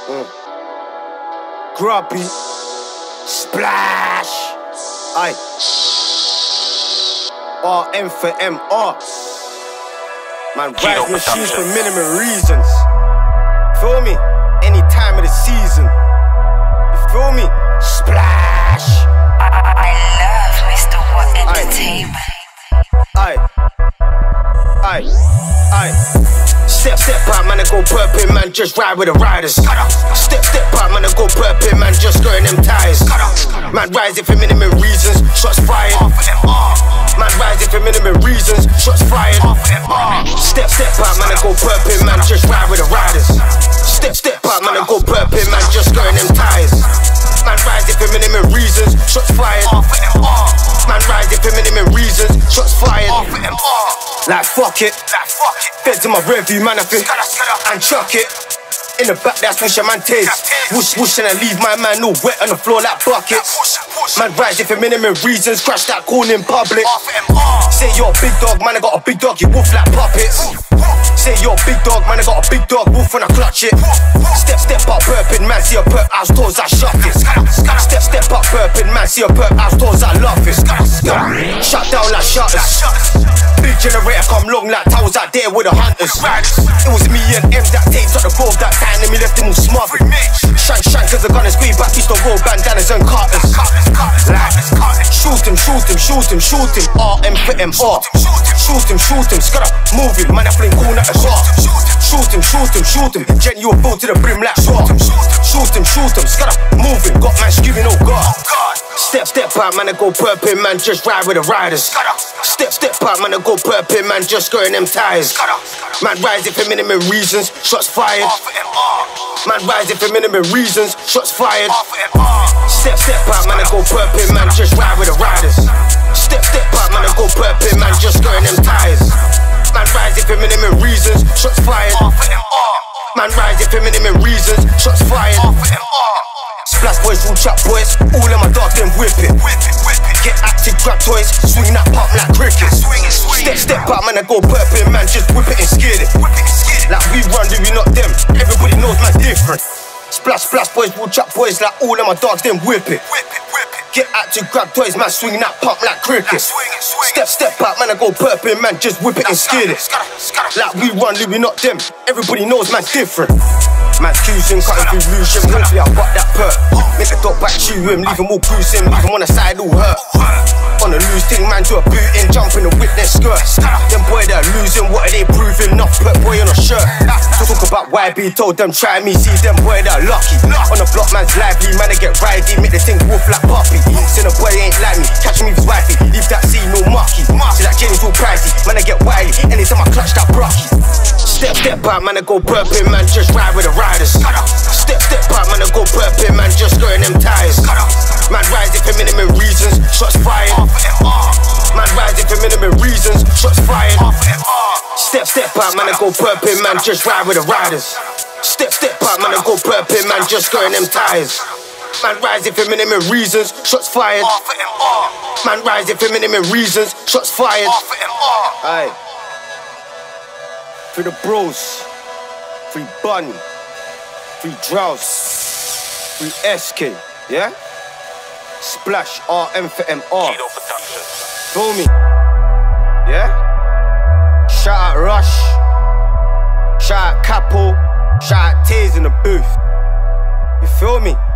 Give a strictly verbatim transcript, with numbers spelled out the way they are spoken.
Mm. Grubby. Splash. Aye. R M for M R. Man, rise machines for minimum reasons. Feel me? Any time of the season. You feel me? Splash. I, I love Mister What Entertainment. Aye. Aye. Aye. Step, step out, man, I go burping, man, just ride with the riders. Step, step out, man, I go burping, man, just skirting them tires. Man, rising for minimum reasons, shots fired. Man, rising for minimum reasons, shots fired. Step, step out, man, I go burping, man, just ride with the riders. Step, step out, man, I go burping, man, just skirting them tires. Man, rising for minimum reasons, shots fired. Man, rising for minimum reasons, shots fired. Like fuck it, fed to my review, man, I think, and chuck it. In the back, that's whoosh a man taste. Whoosh, whoosh, and I leave my man all wet on the floor like buckets. Man, rising for minimum reasons, crash that corn in public. Say you're a big dog, man, I got a big dog, you wolf like puppets. Say you're a big dog, man, I got a big dog, wolf when I clutch it. Step, step up, burping, man, see a burp, house doors, I shut it. Step, step up, burping, man, see a burp, house doors, I love it. Shut down like shutters. Big generator come long like towers out there with the hunters. It was me and M that taped up the grove that time, and me left him all smothered. Shank, shank, cause the gun is squeeze back, used to roll bandanas and carters. Like, shoot him, shoot him, shoot him, shoot him, R M for M R. Shoot him, shoot him, scudder, move him, man, I fling cool at the bar. Shoot him, shoot him, shoot him, Jen, you a bull to the brim like short. Shoot him, shoot him, scudder, move him, got man screaming, oh God. Step, step out, man, I go burping, man, just ride with the riders. Step, step out, man, I go burping, man, just skirting them tires. Man, rising for minimum reasons, shots fired. Man, rising for minimum reasons, shots fired. Step, step out, man, I go burping, man, just ride with the riders. Step, step out, man, I go burping, man, just skirting them tires. Man, rising for minimum reasons, shots fired. Man, rising for minimum reasons, shots fired. Splash boys, rule chat boys, all of my dogs them whip it. Get active, grab toys, swing that pump like cricket. Step, step out, man, I go burping, man, just whip it and skid it. Like we run, do we not them? Everybody knows man different. Splash, splash boys, rule chat boys, like all of my dogs them whip it. Get active, grab toys, man, swing that pump like cricket. Step, step out, man, I go burping, man, just whip it and skid it. Like we run, do we not them? Everybody knows man different. Man's cruising, cutting through illusion. Hopefully I butt that perk. Make a dog back chew him, leave him all bruising, leave him on the side all hurt. On a loose thing, man, to a boot in, jump in the whip, their skirt. Them boy they're losing, what are they proving? Enough put boy on a shirt. So talk about Y B, told them try me, see them boy they're lucky. On the block, man's lively, man, they get ridey, make the thing wolf like puppy. See the boy ain't like me, catch me with his wifey, leave that scene no mucky. See that James all pricey, man, I get wily, anytime I clutch that brocky. Step, step out, man, I go burping, man, just ride with the riders. Step, step out, man, I go burping, man, just skirting them tires. Man, rising for minimum reasons, shots fired. Man, rising for minimum reasons, shots fired. Step, step out, man, I go burping, man, just ride with the riders. Step, step out, man, I go burping, man, just skirting them tires. Man, rising for minimum reasons, shots fired. Man, rising for minimum reasons, shots fired. Aye. For the bros, free Bunny, free Drouse, free S K, yeah? Splash, R M for M R. Feel me? Yeah? Shout out Rush, shout out Capo, shout out Taze in the booth. You feel me?